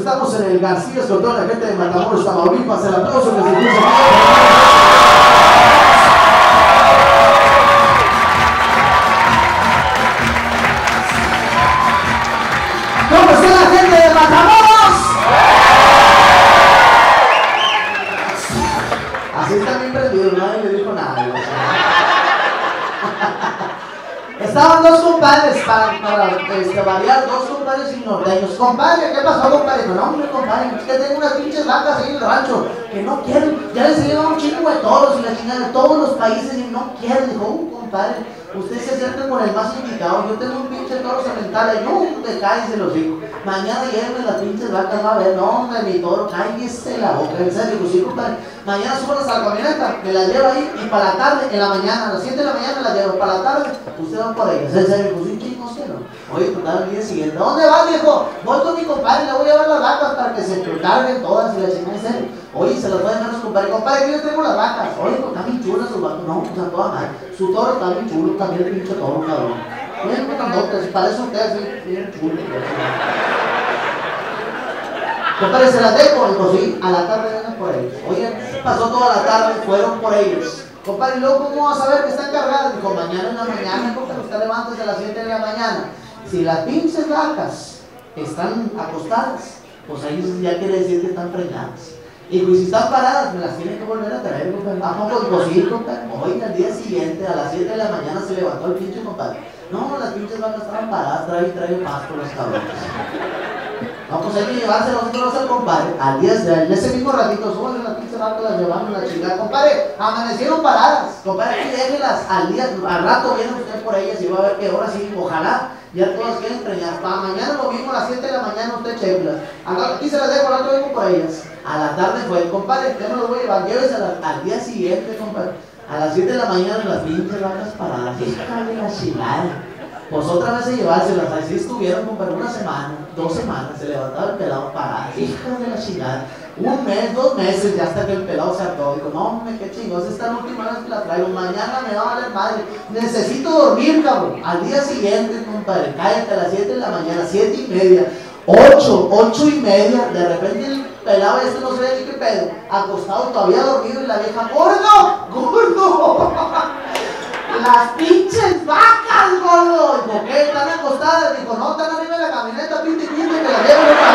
Estamos en el García con toda la gente de Matamoros, Tamaulipas. El aplauso que se escucha. ¿Cómo está la gente de Matamoros? Así está bien prendido, nadie le dijo nada. Estaban dos compadres para variar, dos compadres y norteños. Compadre, ¿qué pasó, compadre? No, hombre, compadre, es que tengo unas pinches vacas ahí en el rancho que no quieren. Ya les llevan un chingo de toros y la chingada de todos los países y no quieren. Dijo, compadre, usted se acerca con el más indicado. Yo tengo un pinche toro cemental y no te caes en los hijos. Mañana llévenme las pinches vacas, va a ver. No, hombre, mi toro, cállese la boca. En serio, pues sí, compadre. Mañana súbalas a la camioneta, me la llevo ahí y para la tarde, en la mañana, a las 7 de la mañana me la llevo. Para la tarde, usted va por ellas. En serio, pues sí, chicos, que no. Oye, total, el día siguiente, ¿dónde vas, viejo? Voy con mi compadre, le voy a llevar las vacas para que se carguen todas y la chingada, en serio. Oye, se las voy a dejar a su compadre. Compadre, ¿qué le traigo las vacas? Oye, pues están bien chulas sus vacas. No, pues a toda madre. Su toro está bien chulo, también el pinche toro, cabrón. Miren qué grandotes, parece un queso, bien chulo. Compadre, se las dejo, dijo, sí, a la tarde vengan por ellos. Oye, pasó toda la tarde, fueron por ellos. Compadre, ¿y luego cómo vas a saber que están cargadas? Dijo, mañana en la mañana, compadre, usted levántese a las 7 de la mañana. Si las pinches vacas están acostadas, pues ahí ya quiere decir que están preñadas. Y pues si están paradas, me las tienen que volver a traer, compadre. ¿A poco? Dijo, sí, compadre. Hoy, al día siguiente, a las 7 de la mañana, se levantó el pinche compadre. No, las pinches vacas estaban paradas, trae pasto los cabrones. No, pues hay que llevárselos nosotros al compadre. Al día en ese mismo ratito, súbanle las pinches vacas, las llevamos la chingada. Compadre, amanecieron paradas. Compadre, aquí déjenlas al rato viene usted por ellas y va a ver que ahora sí, ojalá ya todas queden preñadas. Para mañana lo mismo, a las 7 de la mañana usted chequelas. Aquí se las dejo, al rato vengo por ellas. A la tarde fue, compadre, yo me los voy a llevar, lléveselas al día siguiente, compadre. A las 7 de la mañana las pinches vacas paradas. Hija de la chingada. Pues otra vez a llevárselas, así estuvieron, compadre, una semana, 2 semanas, se levantaba el pelado parado, hijas de la chingada, 1 mes, 2 meses, ya hasta que el pelado se hartó, dijo, no, hombre, qué chingosa, esta es la última vez que la traigo, mañana me va a valer madre, necesito dormir, cabrón. Al día siguiente, compadre, cállate a las 7 de la mañana, 7 y media, 8 y media, de repente el pelado este no sabía ni qué pedo, acostado, todavía dormido, y la vieja, ¡gordo! Las pinches vacas, gordo. Dijo, ¿qué? ¿Están acostadas? Dijo, no, están arriba de la camioneta, pinte, que la llevo.